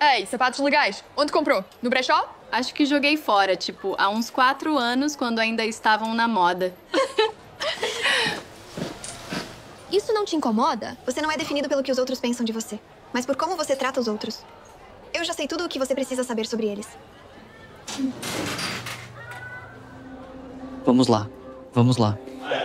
Ei, sapatos legais. Onde comprou? No brechó? Acho que joguei fora, tipo, há uns 4 anos, quando ainda estavam na moda. Isso não te incomoda? Você não é definido pelo que os outros pensam de você, mas por como você trata os outros. Eu já sei tudo o que você precisa saber sobre eles. Vamos lá. Vamos lá.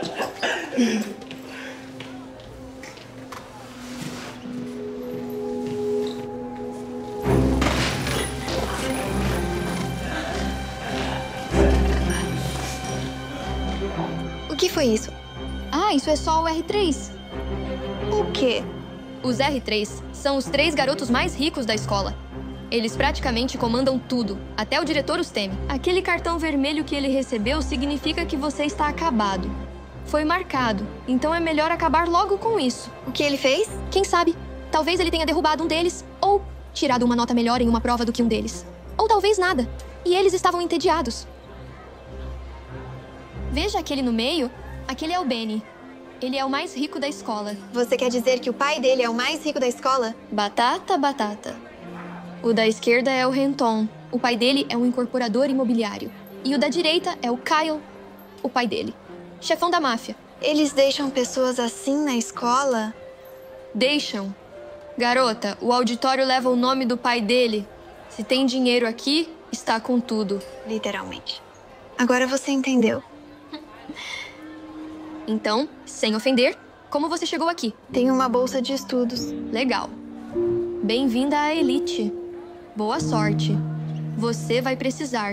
O que foi isso? Ah, isso é só o R3. O quê? Os R3 são os 3 garotos mais ricos da escola. Eles praticamente comandam tudo, até o diretor os teme. Aquele cartão vermelho que ele recebeu significa que você está acabado. Foi marcado, então é melhor acabar logo com isso. O que ele fez? Quem sabe? Talvez ele tenha derrubado um deles, ou tirado uma nota melhor em uma prova do que um deles. Ou talvez nada, e eles estavam entediados. Veja aquele no meio? Aquele é o Benny. Ele é o mais rico da escola. Você quer dizer que o pai dele é o mais rico da escola? Batata, batata. O da esquerda é o Renton. O pai dele é um incorporador imobiliário. E o da direita é o Kyle, o pai dele. Chefão da máfia. Eles deixam pessoas assim na escola? Deixam. Garota, o auditório leva o nome do pai dele. Se tem dinheiro aqui, está com tudo. Literalmente. Agora você entendeu. Então, sem ofender, como você chegou aqui? Tenho uma bolsa de estudos. Legal. Bem-vinda à elite. Boa sorte. Você vai precisar.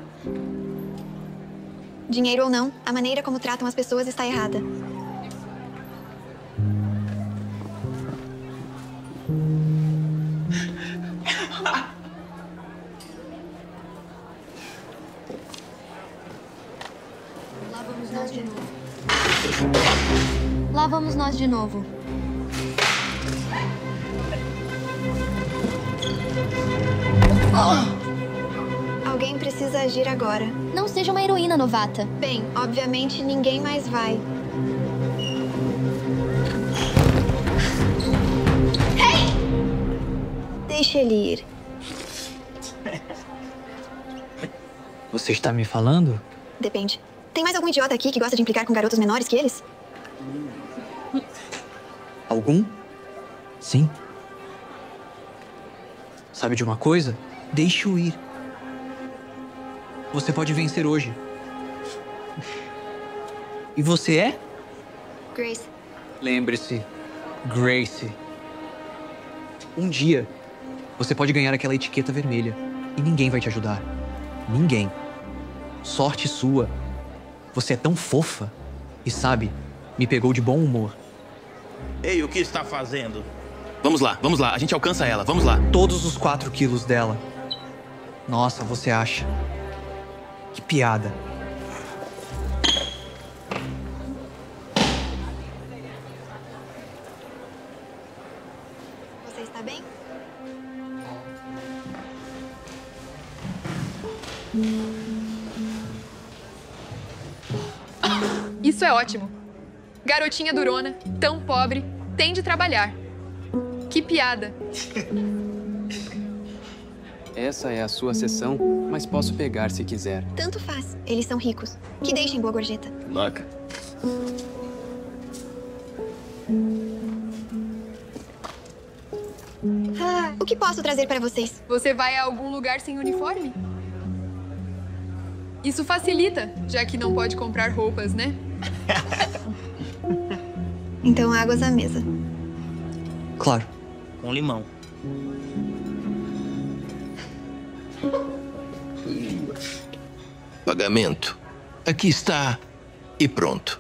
Dinheiro ou não, a maneira como tratam as pessoas está errada. Lá vamos nós de novo. Lá vamos nós de novo. Alguém precisa agir agora. Não seja uma heroína novata. Bem, obviamente ninguém mais vai. Hey! Deixa ele ir. Você está me falando? Depende. Tem mais algum idiota aqui que gosta de implicar com garotos menores que eles? Algum? Sim. Sabe de uma coisa? Deixe-o ir. Você pode vencer hoje. E você é? Grace. Lembre-se, Grace. Um dia, você pode ganhar aquela etiqueta vermelha e ninguém vai te ajudar. Ninguém. Sorte sua. Você é tão fofa. E sabe, me pegou de bom humor. Ei, o que está fazendo? Vamos lá, a gente alcança ela, vamos lá. Todos os 4 quilos dela. Nossa, você acha? Que piada. Você está bem? Isso é ótimo. Garotinha durona, tão pobre, tem de trabalhar. Que piada. Essa é a sua sessão, mas posso pegar se quiser. Tanto faz. Eles são ricos. Que deixem boa gorjeta. Laca. O que posso trazer para vocês? Você vai a algum lugar sem uniforme? Isso facilita, já que não pode comprar roupas, né? Então, águas à mesa. Claro. Com limão. Pagamento. Aqui está. E pronto.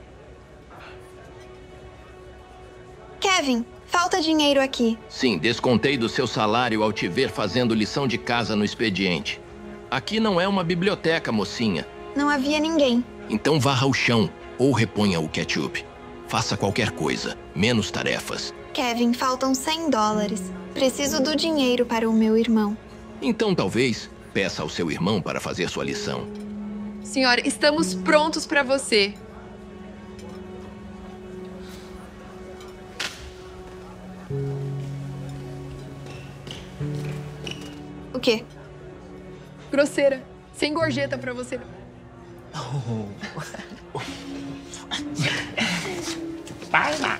Kevin, falta dinheiro aqui. Sim, descontei do seu salário ao te ver fazendo lição de casa no expediente. Aqui não é uma biblioteca, mocinha. Não havia ninguém. Então varra o chão ou reponha o ketchup. Faça qualquer coisa, menos tarefas. Kevin, faltam $100. Preciso do dinheiro para o meu irmão. Então talvez peça ao seu irmão para fazer sua lição. Senhora, estamos prontos para você. O quê? Grosseira. Sem gorjeta pra você. Vai lá.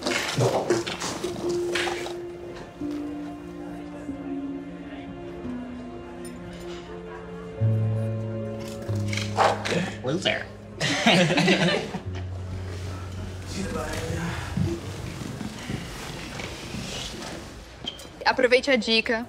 Loser. Aproveite a dica.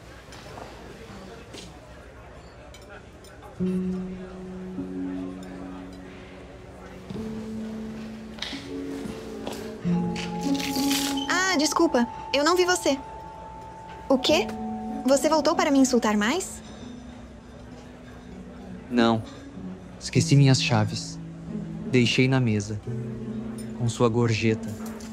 Ah, desculpa. Eu não vi você. O quê? Você voltou para me insultar mais? Não. Esqueci minhas chaves. Deixei na mesa. Com sua gorjeta.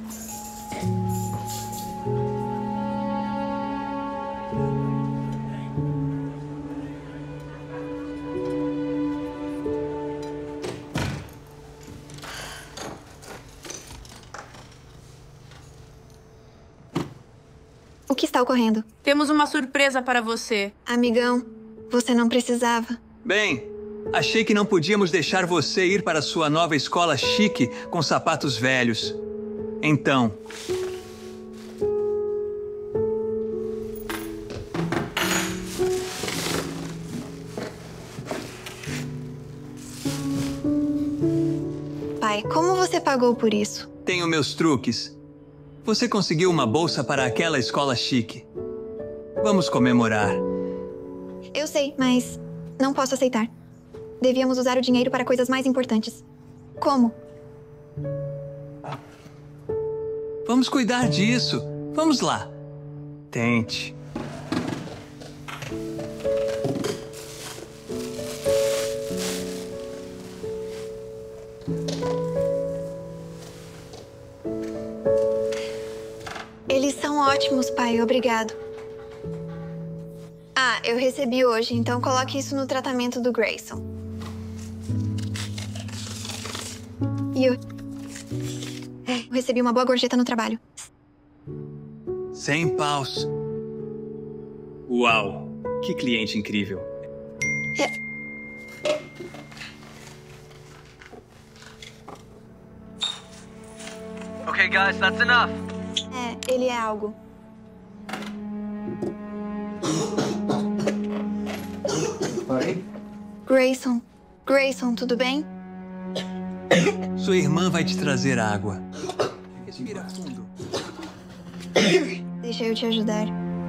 O que está ocorrendo? Temos uma surpresa para você. Amigão, você não precisava. Bem, achei que não podíamos deixar você ir para sua nova escola chique com sapatos velhos. Então... Pai, como você pagou por isso? Tenho meus truques. Você conseguiu uma bolsa para aquela escola chique. Vamos comemorar. Eu sei, mas não posso aceitar. Devíamos usar o dinheiro para coisas mais importantes. Como? Vamos cuidar disso. Vamos lá. Tente. Eles são ótimos, pai. Obrigado. Ah, eu recebi hoje, então coloque isso no tratamento do Grayson. E eu recebi uma boa gorjeta no trabalho. 100 paus. Uau, que cliente incrível. Okay, guys, that's enough. Ele é algo. Grayson, tudo bem? Sua irmã vai te trazer água. Respira fundo. Deixa eu te ajudar.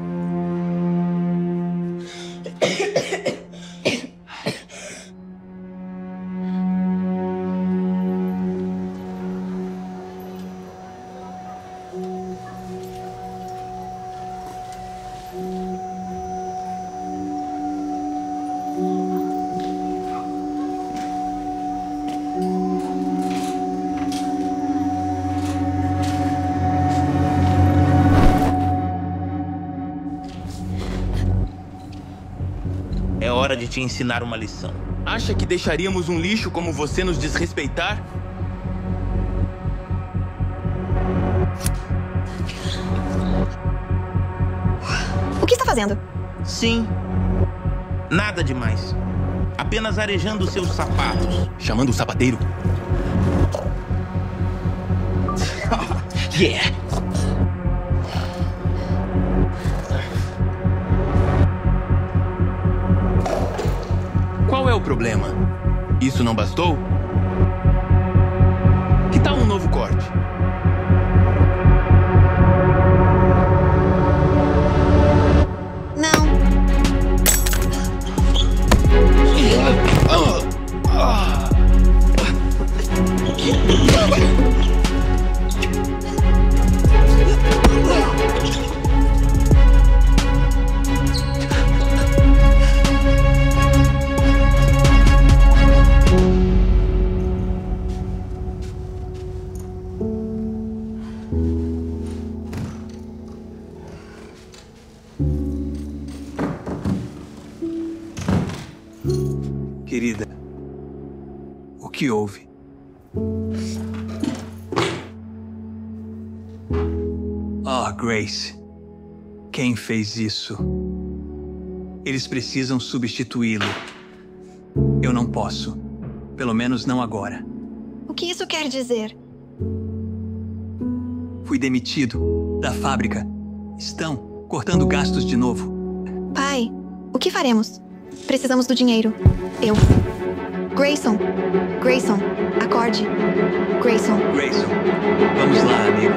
É hora de te ensinar uma lição. Acha que deixaríamos um lixo como você nos desrespeitar? O que está fazendo? Sim. Nada demais. Apenas arejando seus sapatos. Chamando o sapateiro? Yeah! Qual é o problema? Isso não bastou? Que tal um novo corte? Não. Querida, o que houve? Oh, Grace, quem fez isso? Eles precisam substituí-lo. Eu não posso. Pelo menos não agora. O que isso quer dizer? Fui demitido da fábrica. Estão cortando gastos de novo. Pai, o que faremos? Precisamos do dinheiro. Grayson. Grayson, acorde. Grayson. Grayson, vamos lá, amigo.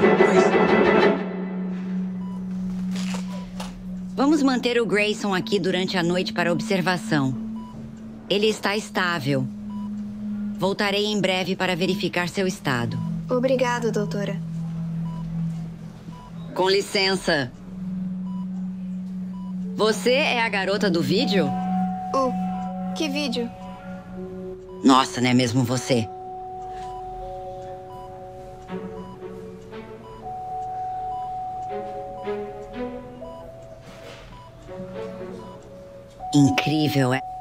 Vamos manter o Grayson aqui durante a noite para observação. Ele está estável. Voltarei em breve para verificar seu estado. Obrigado, doutora. Com licença. Você é a garota do vídeo? Que vídeo? Nossa, não é mesmo você? Incrível, é?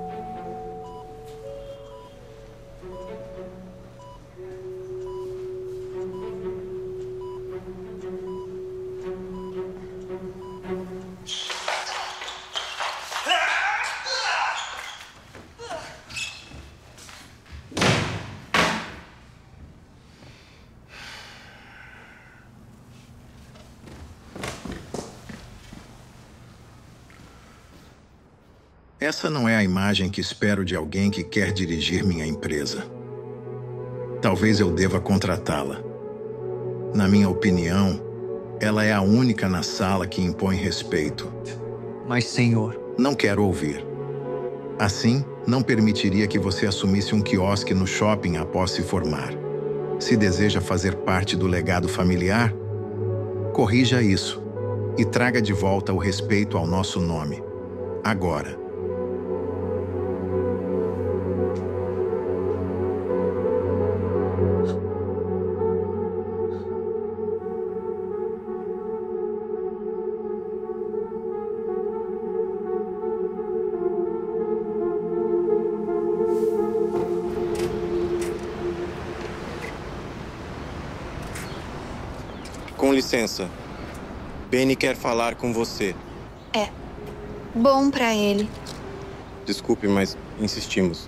Essa não é a imagem que espero de alguém que quer dirigir minha empresa. Talvez eu deva contratá-la. Na minha opinião, ela é a única na sala que impõe respeito. Mas, senhor... Não quero ouvir. Assim, não permitiria que você assumisse um quiosque no shopping após se formar. Se deseja fazer parte do legado familiar, corrija isso e traga de volta o respeito ao nosso nome. Agora. Com licença. Benny quer falar com você. É. Bom pra ele. Desculpe, mas insistimos.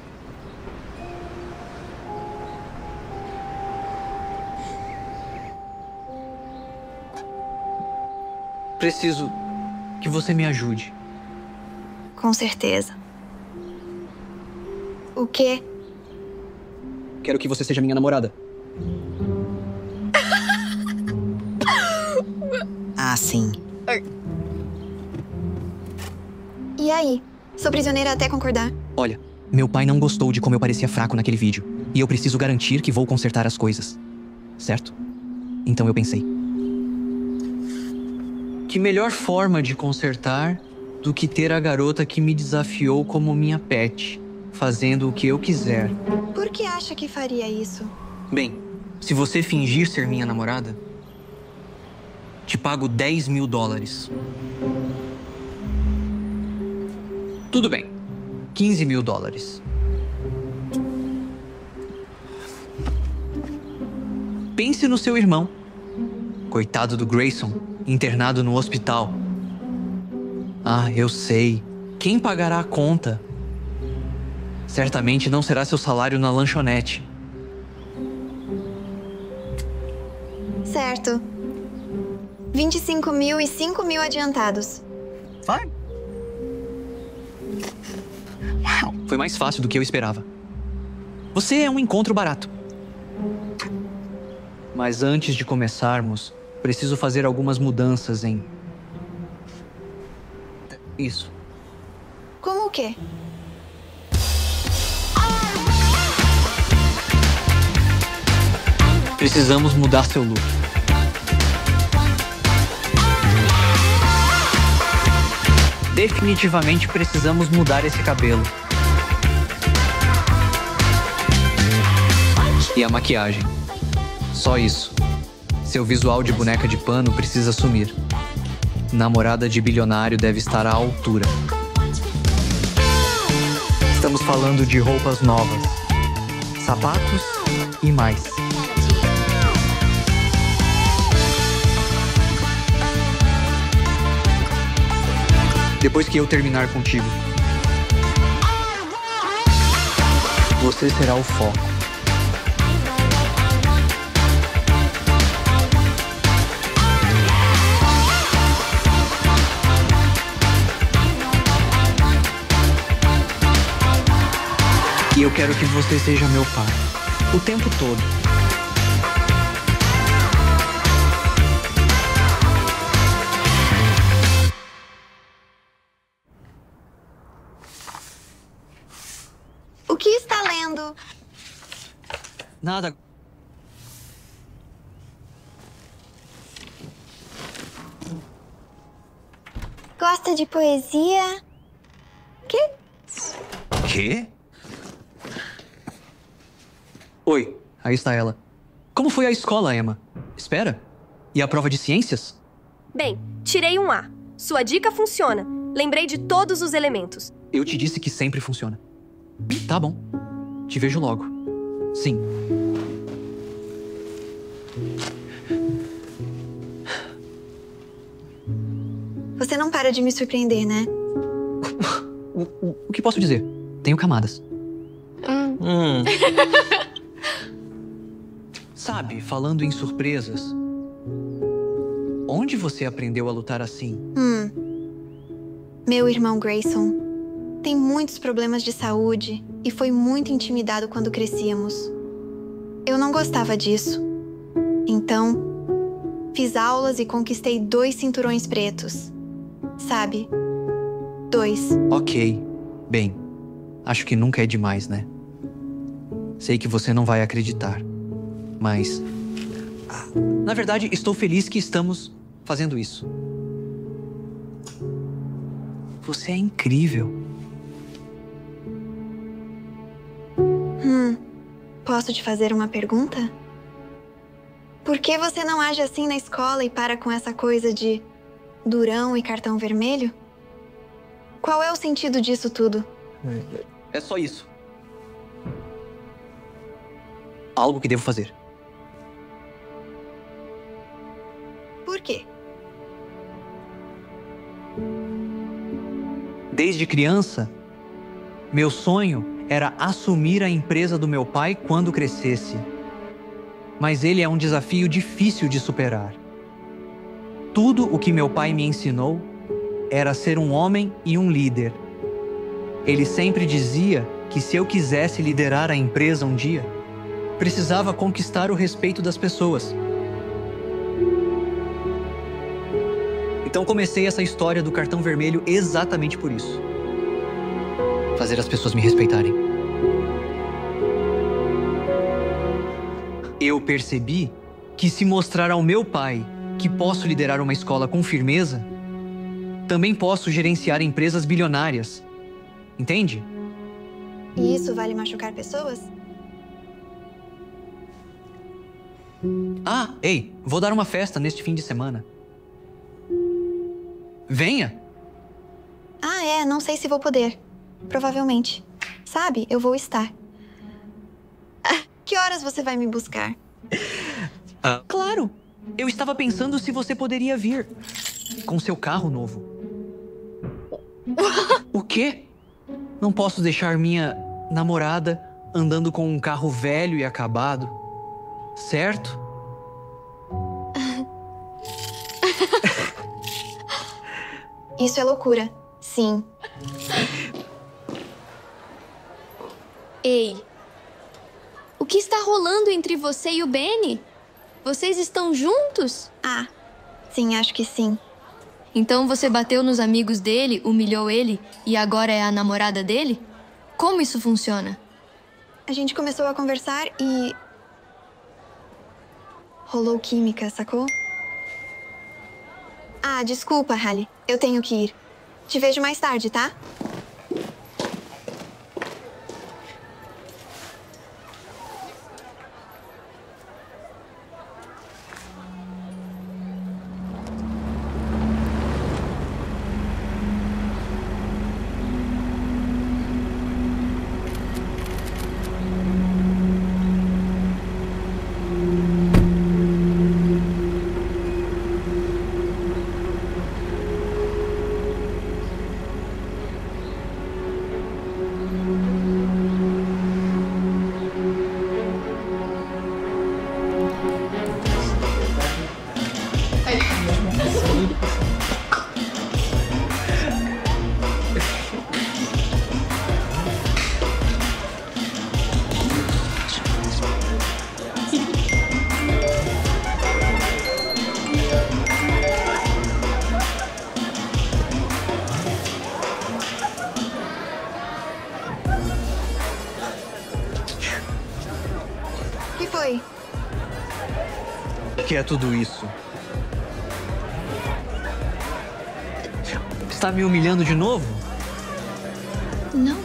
Preciso que você me ajude. Com certeza. O quê? Quero que você seja minha namorada. Ah, sim. E aí? Sou prisioneira até concordar. Olha, meu pai não gostou de como eu parecia fraco naquele vídeo. E eu preciso garantir que vou consertar as coisas. Certo? Então eu pensei. Que melhor forma de consertar do que ter a garota que me desafiou como minha pet, fazendo o que eu quiser. Por que acha que faria isso? Bem, se você fingir ser minha namorada, te pago $10.000. Tudo bem. $15.000. Pense no seu irmão. Coitado do Grayson, internado no hospital. Ah, eu sei. Quem pagará a conta? Certamente não será seu salário na lanchonete. Certo. 25.000 e 5.000 adiantados. Vai. Uau, foi mais fácil do que eu esperava. Você é um encontro barato. Mas antes de começarmos, preciso fazer algumas mudanças em... Isso. Como o quê? Precisamos mudar seu look. Definitivamente precisamos mudar esse cabelo. E a maquiagem. Só isso. Seu visual de boneca de pano precisa sumir. Namorada de bilionário deve estar à altura. Estamos falando de roupas novas, sapatos e mais. Depois que eu terminar contigo, você será o foco. E eu quero que você seja meu pai. O tempo todo. O que está lendo? Nada. Gosta de poesia? Quê? Oi, aí está ela. Como foi a escola, Emma? Espera. E a prova de ciências? Bem, tirei um A. Sua dica funciona. Lembrei de todos os elementos. Eu te disse que sempre funciona. Tá bom. Te vejo logo. Sim. Você não para de me surpreender, né? O que posso dizer? Tenho camadas. Sabe, falando em surpresas, onde você aprendeu a lutar assim? Meu irmão Grayson tem muitos problemas de saúde e foi muito intimidado quando crescíamos. Eu não gostava disso. Então, fiz aulas e conquistei 2 cinturões pretos. Sabe? 2. Ok. Bem, acho que nunca é demais, né? Sei que você não vai acreditar. Mas, na verdade, estou feliz que estamos fazendo isso. Você é incrível. Posso te fazer uma pergunta? Por que você não age assim na escola e para com essa coisa de durão e cartão vermelho? Qual é o sentido disso tudo? É só isso. Algo que devo fazer. Por quê? Desde criança, meu sonho era assumir a empresa do meu pai quando crescesse. Mas ele é um desafio difícil de superar. Tudo o que meu pai me ensinou era ser um homem e um líder. Ele sempre dizia que se eu quisesse liderar a empresa um dia, precisava conquistar o respeito das pessoas. Então comecei essa história do cartão vermelho exatamente por isso. Fazer as pessoas me respeitarem. Eu percebi que se mostrar ao meu pai que posso liderar uma escola com firmeza, também posso gerenciar empresas bilionárias. Entende? E isso vale machucar pessoas? Ei, vou dar uma festa neste fim de semana. Venha! Não sei se vou poder. Provavelmente. Sabe, eu vou estar. Que horas você vai me buscar? Claro! Eu estava pensando se você poderia vir. Com seu carro novo. O quê? Não posso deixar minha namorada andando com um carro velho e acabado. Certo? Isso é loucura. Sim. Ei, o que está rolando entre você e o Benny? Vocês estão juntos? Sim, acho que sim. Então você bateu nos amigos dele, humilhou ele e agora é a namorada dele? Como isso funciona? A gente começou a conversar e... rolou química, sacou? Desculpa, Hallie. Eu tenho que ir. Te vejo mais tarde, tá? que é tudo isso? Está me humilhando de novo? Não.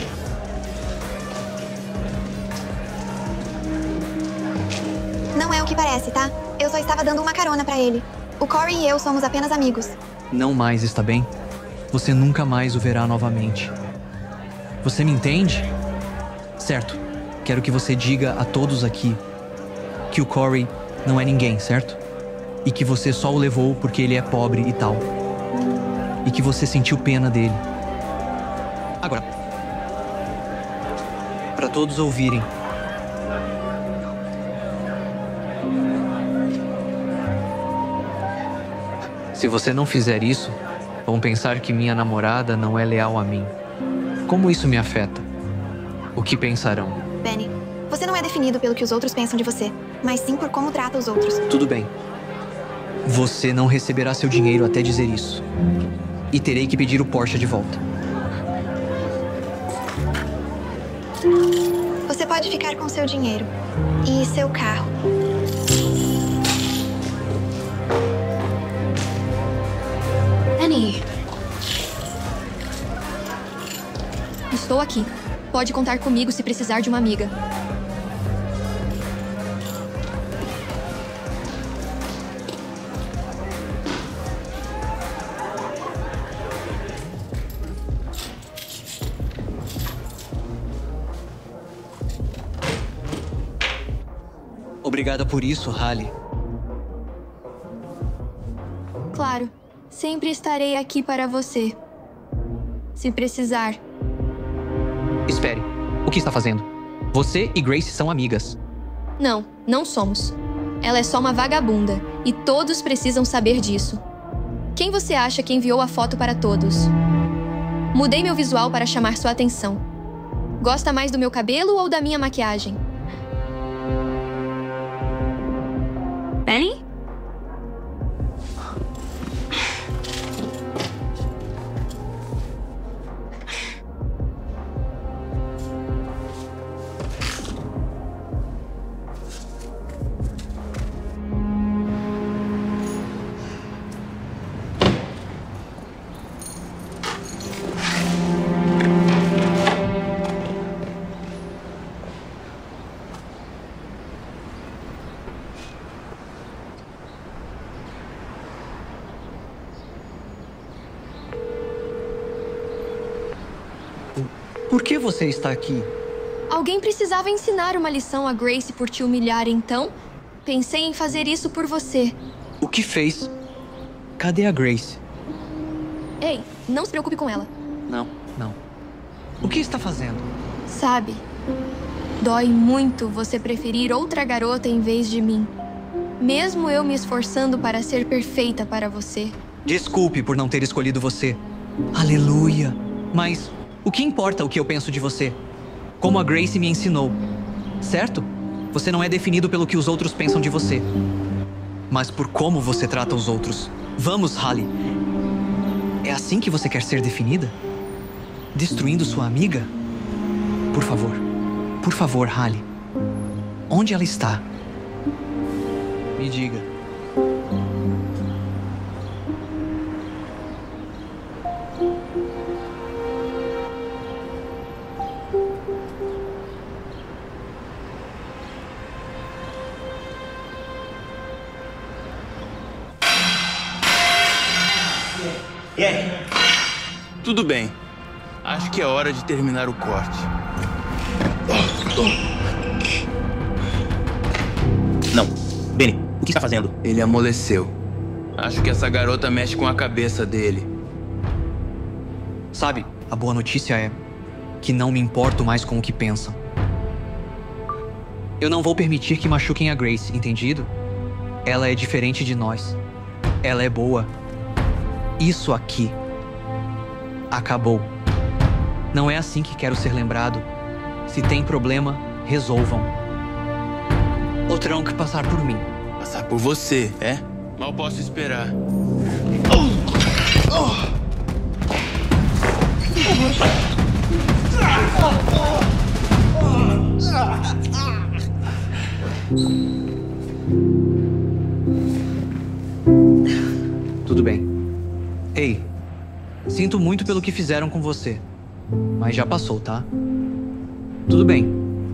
Não é o que parece, tá? Eu só estava dando uma carona pra ele. O Corey e eu somos apenas amigos. Não mais, está bem? Você nunca mais o verá novamente. Você me entende? Certo. Quero que você diga a todos aqui que o Corey não é ninguém, certo? E que você só o levou porque ele é pobre e tal. E que você sentiu pena dele. Agora, para todos ouvirem. Se você não fizer isso, vão pensar que minha namorada não é leal a mim. Como isso me afeta? O que pensarão? Benny, você não é definido pelo que os outros pensam de você, mas sim por como trata os outros. Tudo bem. Você não receberá seu dinheiro até dizer isso. E terei que pedir o Porsche de volta. Você pode ficar com seu dinheiro. E seu carro. Benny. Estou aqui. Pode contar comigo se precisar de uma amiga. Obrigada por isso, Hallie. Claro. Sempre estarei aqui para você. Se precisar. Espere. O que está fazendo? Você e Grace são amigas. Não, não somos. Ela é só uma vagabunda. E todos precisam saber disso. Quem você acha que enviou a foto para todos? Mudei meu visual para chamar sua atenção. Gosta mais do meu cabelo ou da minha maquiagem? Benny? Por que você está aqui? Alguém precisava ensinar uma lição a Grace por te humilhar, então pensei em fazer isso por você. O que fez? Cadê a Grace? Ei, não se preocupe com ela. Não. O que está fazendo? Sabe, dói muito você preferir outra garota em vez de mim. Mesmo eu me esforçando para ser perfeita para você. Desculpe por não ter escolhido você. Aleluia. Mas o que importa o que eu penso de você? Como a Grace me ensinou. Certo? Você não é definido pelo que os outros pensam de você, mas por como você trata os outros. Vamos, Hallie. É assim que você quer ser definida? Destruindo sua amiga? Por favor, Hallie. Onde ela está? Me diga. E aí? Tudo bem. Acho que é hora de terminar o corte. Não. Benny, o que está fazendo? Ele amoleceu. Acho que essa garota mexe com a cabeça dele. Sabe, a boa notícia é que não me importo mais com o que pensam. Eu não vou permitir que machuquem a Grace, entendido? Ela é diferente de nós. Ela é boa. Isso aqui acabou. Não é assim que quero ser lembrado. Se tem problema, resolvam. Ou terão que passar por mim. Passar por você, é? Mal posso esperar. sinto muito pelo que fizeram com você. Mas já passou, tá? Tudo bem.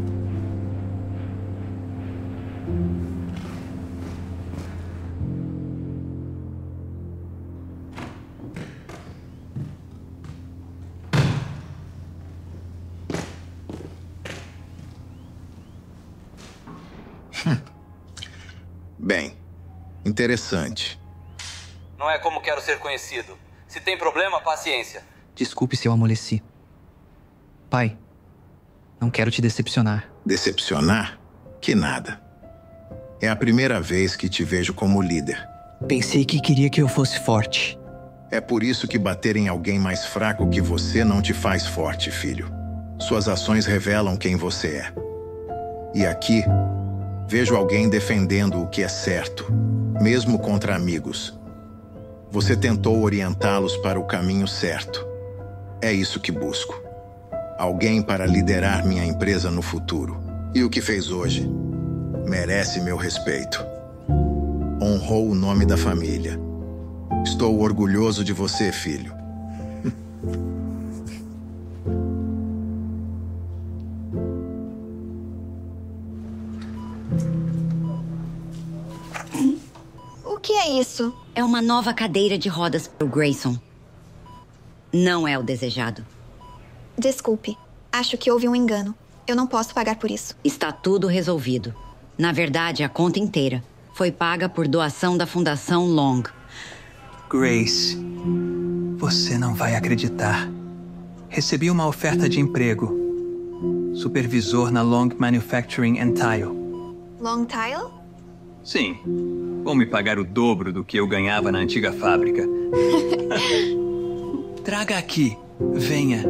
Bem, interessante. Não é como quero ser conhecido. Se tem problema, paciência. Desculpe se eu amoleci. Pai, não quero te decepcionar. Decepcionar? Que nada. É a primeira vez que te vejo como líder. Pensei que queria que eu fosse forte. É por isso que bater em alguém mais fraco que você não te faz forte, filho. Suas ações revelam quem você é. E aqui, vejo alguém defendendo o que é certo, mesmo contra amigos. Você tentou orientá-los para o caminho certo. É isso que busco. Alguém para liderar minha empresa no futuro. E o que fez hoje merece meu respeito. Honrou o nome da família. Estou orgulhoso de você, filho. O que é isso? É uma nova cadeira de rodas para o Grayson. Não é o desejado. Desculpe. Acho que houve um engano. Eu não posso pagar por isso. Está tudo resolvido. Na verdade, a conta inteira foi paga por doação da Fundação Long. Grace, você não vai acreditar. Recebi uma oferta de emprego. Supervisor na Long Manufacturing and Tile. Long Tile? Sim. Vão me pagar o dobro do que eu ganhava na antiga fábrica. Traga aqui. Venha.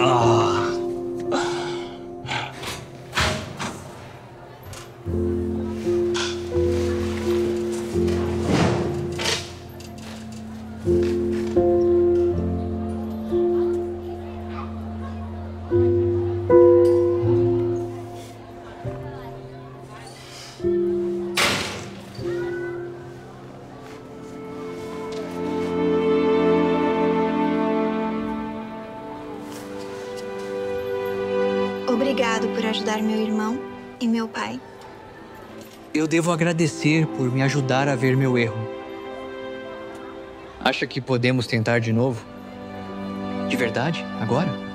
Obrigado por ajudar meu irmão e meu pai. Eu devo agradecer por me ajudar a ver meu erro. Acha que podemos tentar de novo? De verdade? Agora?